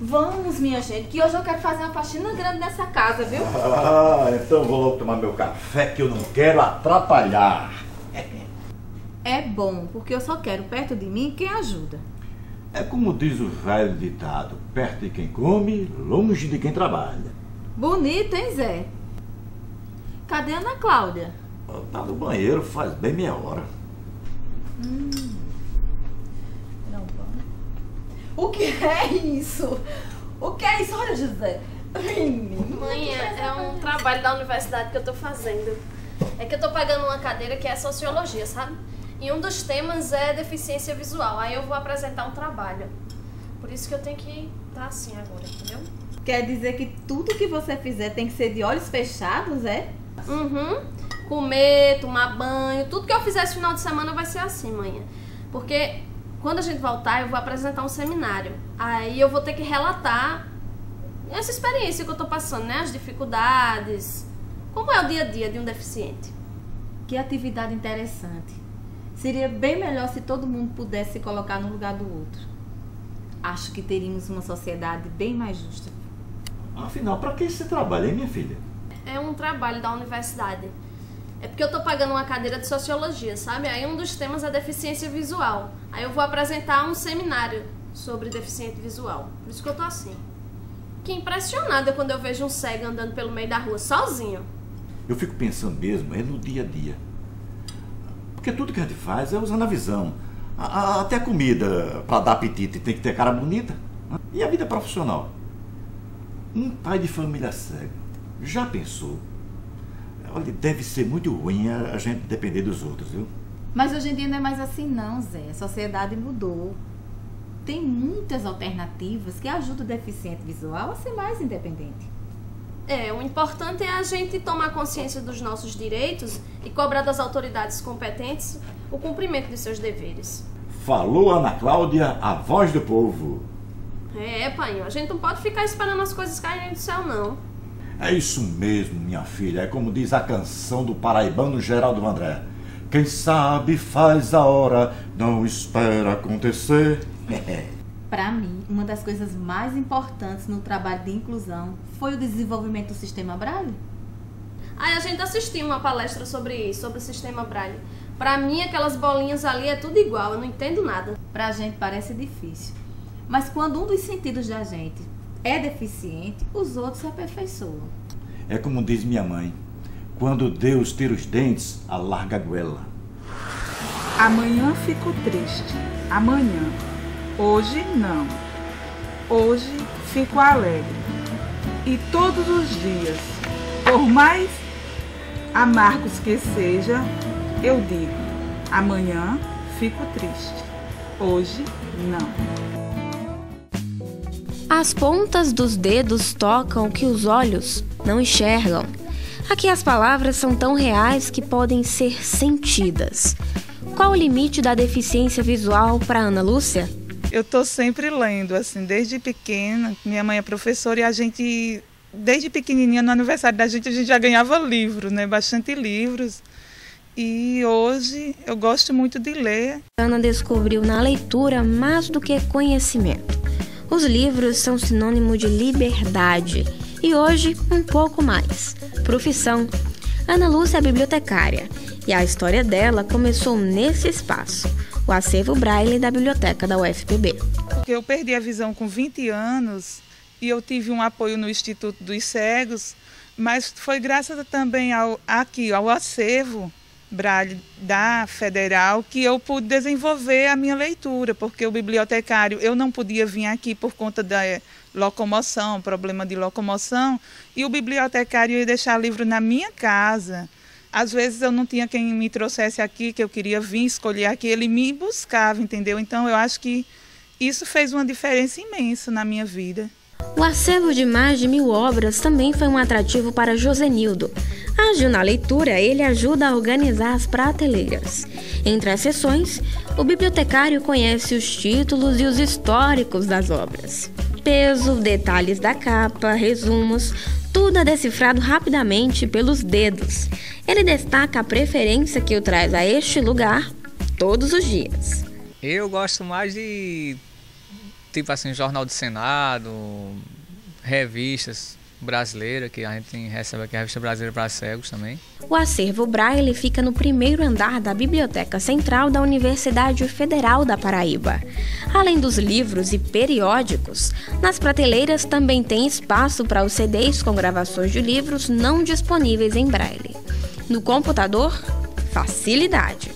Vamos, minha gente, que hoje eu quero fazer uma faxina grande nessa casa, viu? Então vou logo tomar meu café, que eu não quero atrapalhar. É bom, porque eu só quero perto de mim quem ajuda. É como diz o velho ditado, perto de quem come, longe de quem trabalha. Bonito, hein, Zé? Cadê a Ana Cláudia? Tá no banheiro faz bem meia hora. Não, o que é isso? O que é isso? Olha, José. Menino. Mãe, é um trabalho da universidade que eu tô fazendo. É que eu tô pagando uma cadeira que é sociologia, sabe? E um dos temas é deficiência visual. Aí eu vou apresentar um trabalho. Por isso que eu tenho que estar assim agora, entendeu? Quer dizer que tudo que você fizer tem que ser de olhos fechados, é? Uhum. Comer, tomar banho, tudo que eu fizer esse final de semana vai ser assim, mãe. Porque quando a gente voltar, eu vou apresentar um seminário. Aí eu vou ter que relatar essa experiência que eu tô passando, né? As dificuldades. Como é o dia a dia de um deficiente? Que atividade interessante. Seria bem melhor se todo mundo pudesse se colocar no lugar do outro. Acho que teríamos uma sociedade bem mais justa. Afinal, pra que você trabalha, hein, minha filha? É um trabalho da universidade. É porque eu tô pagando uma cadeira de sociologia, sabe? Aí um dos temas é deficiência visual. Aí eu vou apresentar um seminário sobre deficiente visual. Por isso que eu tô assim. Que impressionada quando eu vejo um cego andando pelo meio da rua sozinho. Eu fico pensando mesmo, é no dia a dia. Porque tudo que a gente faz é usando a visão. Até a comida, para dar apetite, tem que ter cara bonita. E a vida profissional? Um pai de família cego, já pensou? Olha, deve ser muito ruim a gente depender dos outros, viu? Mas hoje em dia não é mais assim não, Zé. A sociedade mudou. Tem muitas alternativas que ajudam o deficiente visual a ser mais independente. O importante é a gente tomar consciência dos nossos direitos e cobrar das autoridades competentes o cumprimento de seus deveres. Falou Ana Cláudia, a voz do povo. Pai, a gente não pode ficar esperando as coisas caírem do céu, não. É isso mesmo, minha filha. É como diz a canção do paraibano Geraldo Vandré. Quem sabe faz a hora, não espera acontecer. Para mim, uma das coisas mais importantes no trabalho de inclusão foi o desenvolvimento do sistema Braille. A gente assistiu uma palestra sobre isso, sobre o sistema Braille. Para mim, aquelas bolinhas ali é tudo igual, eu não entendo nada. Pra gente parece difícil. Mas quando um dos sentidos da gente é deficiente, os outros se aperfeiçoam. É como diz minha mãe, quando Deus tira os dentes, alarga a goela. Amanhã fico triste, amanhã. Hoje não. Hoje fico alegre. E todos os dias, por mais amargos que sejam, eu digo, amanhã fico triste. Hoje não. As pontas dos dedos tocam o que os olhos não enxergam. Aqui as palavras são tão reais que podem ser sentidas. Qual o limite da deficiência visual para Ana Lúcia? Eu estou sempre lendo, assim, desde pequena. Minha mãe é professora e a gente, desde pequenininha, no aniversário da gente, a gente já ganhava livros, né? Bastante livros. E hoje eu gosto muito de ler. Ana descobriu na leitura mais do que conhecimento. Os livros são sinônimo de liberdade e hoje um pouco mais. Profissão. Ana Lúcia é bibliotecária e a história dela começou nesse espaço, o acervo Braille da biblioteca da UFPB. Porque eu perdi a visão com 20 anos e eu tive um apoio no Instituto dos Cegos, mas foi graças também ao acervo Braille da Federal que eu pude desenvolver a minha leitura, porque o bibliotecário, eu não podia vir aqui por conta da locomoção, problema de locomoção, e o bibliotecário ia deixar livro na minha casa. Às vezes eu não tinha quem me trouxesse aqui, que eu queria vir escolher aqui, ele me buscava, entendeu? Então eu acho que isso fez uma diferença imensa na minha vida. O acervo de mais de 1000 obras também foi um atrativo para Josenildo. Ágil na leitura, ele ajuda a organizar as prateleiras. Entre as sessões, o bibliotecário conhece os títulos e os históricos das obras. Peso, detalhes da capa, resumos, tudo é decifrado rapidamente pelos dedos. Ele destaca a preferência que o traz a este lugar todos os dias. Eu gosto mais tipo assim, Jornal do Senado, revistas brasileiras, que a gente recebe aqui a Revista Brasileira para Cegos também. O acervo Braille fica no primeiro andar da Biblioteca Central da Universidade Federal da Paraíba. Além dos livros e periódicos, nas prateleiras também tem espaço para os CDs com gravações de livros não disponíveis em Braille. No computador, facilidade.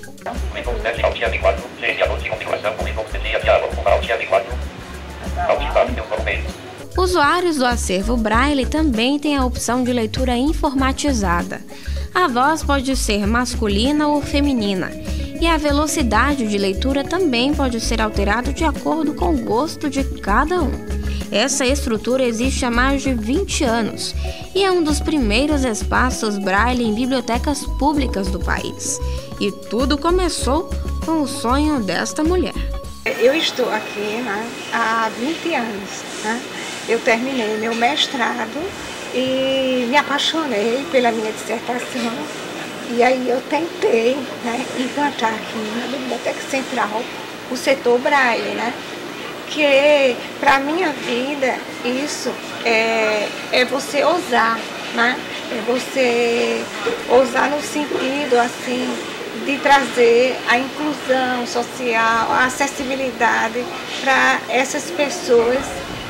Usuários do acervo Braille também têm a opção de leitura informatizada. A voz pode ser masculina ou feminina, e a velocidade de leitura também pode ser alterada de acordo com o gosto de cada um. Essa estrutura existe há mais de 20 anos e é um dos primeiros espaços Braille em bibliotecas públicas do país. E tudo começou com o sonho desta mulher. Eu estou aqui, né, há 20 anos. Né? Eu terminei meu mestrado e me apaixonei pela minha dissertação. E aí eu tentei, né, implantar aqui na Biblioteca Central o setor Braille, né? Que para a minha vida isso é você ousar, né? É você ousar no sentido assim de trazer a inclusão social, a acessibilidade para essas pessoas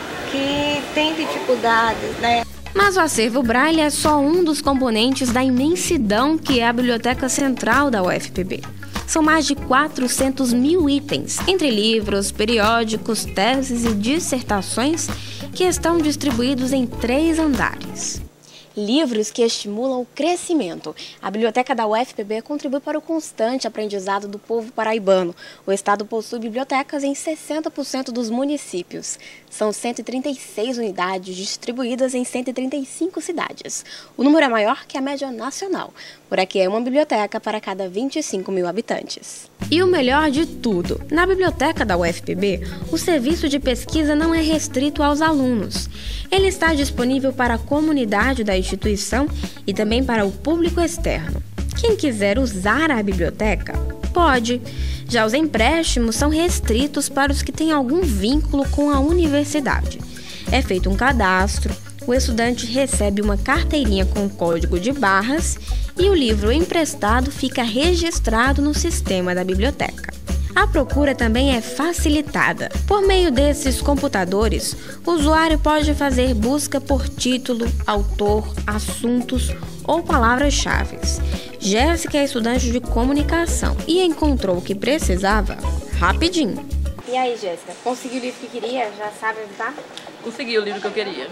que têm dificuldades, né? Mas o acervo Braille é só um dos componentes da imensidão que é a Biblioteca Central da UFPB. São mais de 400 mil itens, entre livros, periódicos, teses e dissertações, que estão distribuídos em 3 andares. Livros que estimulam o crescimento. A biblioteca da UFPB contribui para o constante aprendizado do povo paraibano. O estado possui bibliotecas em 60% dos municípios. São 136 unidades distribuídas em 135 cidades. O número é maior que a média nacional. Por aqui é uma biblioteca para cada 25 mil habitantes. E o melhor de tudo, na biblioteca da UFPB, o serviço de pesquisa não é restrito aos alunos. Ele está disponível para a comunidade da instituição e também para o público externo. Quem quiser usar a biblioteca, pode. Já os empréstimos são restritos para os que têm algum vínculo com a universidade. É feito um cadastro, o estudante recebe uma carteirinha com código de barras e o livro emprestado fica registrado no sistema da biblioteca. A procura também é facilitada. Por meio desses computadores, o usuário pode fazer busca por título, autor, assuntos ou palavras-chave. Jéssica é estudante de comunicação e encontrou o que precisava rapidinho. E aí, Jéssica, conseguiu o livro que queria? Já sabe onde tá? Consegui o livro que eu queria.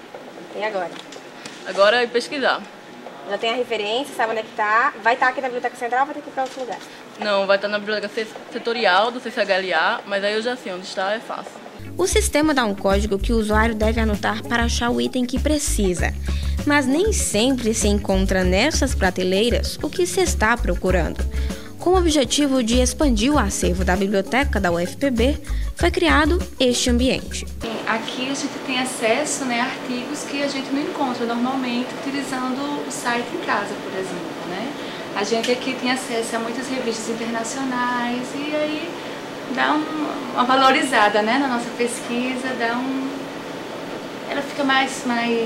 E agora? Agora é pesquisar. Já tem a referência, sabe onde é que tá? Vai estar aqui na Biblioteca Central ou vai ter que ir para outro lugar? Não, vai estar na biblioteca setorial do CCHLA, mas aí eu já sei onde está, é fácil. O sistema dá um código que o usuário deve anotar para achar o item que precisa, mas nem sempre se encontra nessas prateleiras o que se está procurando. Com o objetivo de expandir o acervo da biblioteca da UFPB, foi criado este ambiente. Aqui a gente tem acesso, né, a artigos que a gente não encontra normalmente utilizando o site em casa, por exemplo, né? A gente aqui tem acesso a muitas revistas internacionais e aí dá uma valorizada, né, na nossa pesquisa, ela fica mais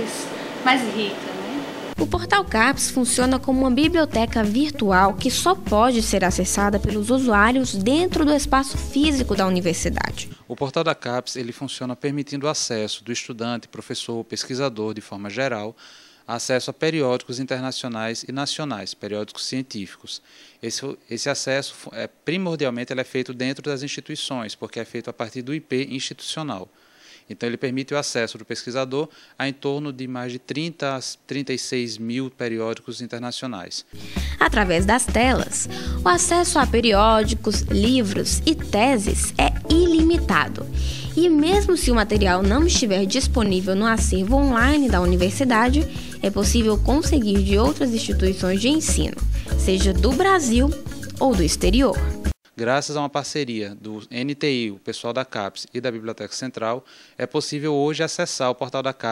rica. O Portal CAPES funciona como uma biblioteca virtual que só pode ser acessada pelos usuários dentro do espaço físico da universidade. O Portal da CAPES ele funciona permitindo o acesso do estudante, professor, pesquisador, de forma geral, acesso a periódicos internacionais e nacionais, periódicos científicos. Esse acesso, primordialmente, ele é feito dentro das instituições, porque é feito a partir do IP institucional. Então, ele permite o acesso do pesquisador a em torno de mais de 30 a 36 mil periódicos internacionais. Através das telas, o acesso a periódicos, livros e teses é ilimitado. E mesmo se o material não estiver disponível no acervo online da universidade, é possível conseguir de outras instituições de ensino, seja do Brasil ou do exterior. Graças a uma parceria do NTI, o pessoal da CAPES e da Biblioteca Central, é possível hoje acessar o portal da CAPES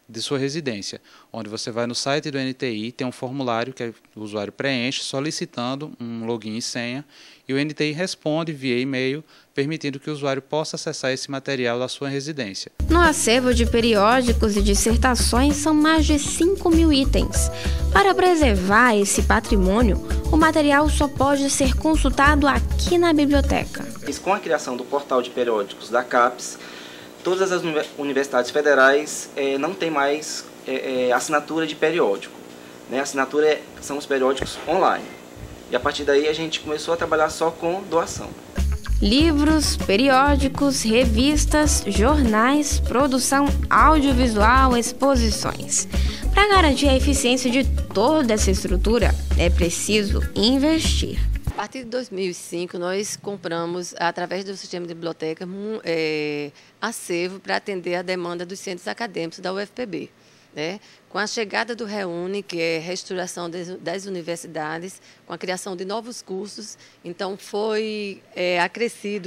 de sua residência, onde você vai no site do NTI, tem um formulário que o usuário preenche solicitando um login e senha, e o NTI responde via e-mail, permitindo que o usuário possa acessar esse material da sua residência. No acervo de periódicos e dissertações são mais de 5.000 itens. Para preservar esse patrimônio, o material só pode ser consultado aqui na biblioteca. Com a criação do portal de periódicos da CAPES, todas as universidades federais não têm mais assinatura de periódico. A assinatura são os periódicos online. E a partir daí a gente começou a trabalhar só com doação. Livros, periódicos, revistas, jornais, produção audiovisual, exposições. Para garantir a eficiência de toda essa estrutura, é preciso investir. A partir de 2005, nós compramos, através do sistema de biblioteca, acervo para atender a demanda dos centros acadêmicos da UFPB. Com a chegada do REUNE, que é reestruturação das universidades, com a criação de novos cursos, então foi acrescido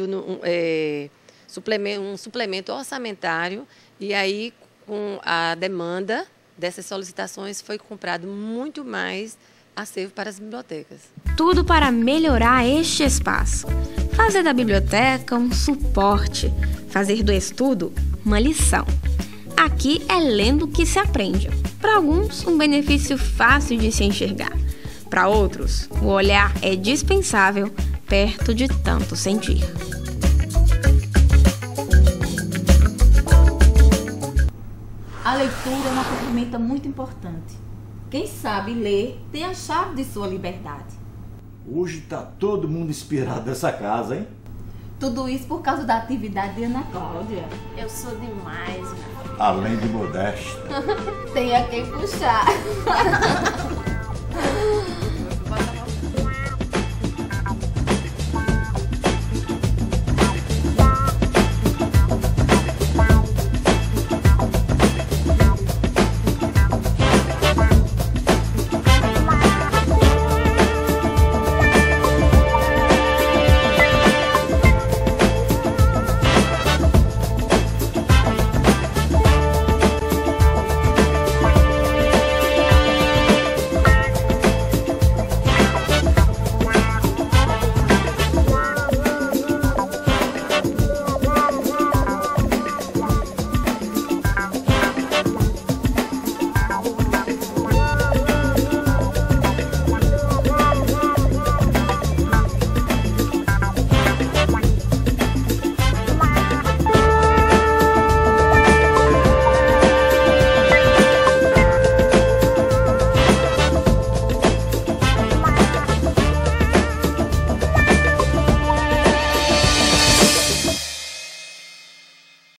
um suplemento orçamentário, e aí, com a demanda dessas solicitações, foi comprado muito mais acervo para as bibliotecas. Tudo para melhorar este espaço. Fazer da biblioteca um suporte, fazer do estudo uma lição. Aqui é lendo que se aprende. Para alguns, um benefício fácil de se enxergar. Para outros, o olhar é dispensável perto de tanto sentir. A leitura é uma ferramenta muito importante. Quem sabe ler tem a chave de sua liberdade. Hoje está todo mundo inspirado nessa casa, hein? Tudo isso por causa da atividade de Ana Cláudia. Eu sou demais, Além de modesta. Tem a quem puxar.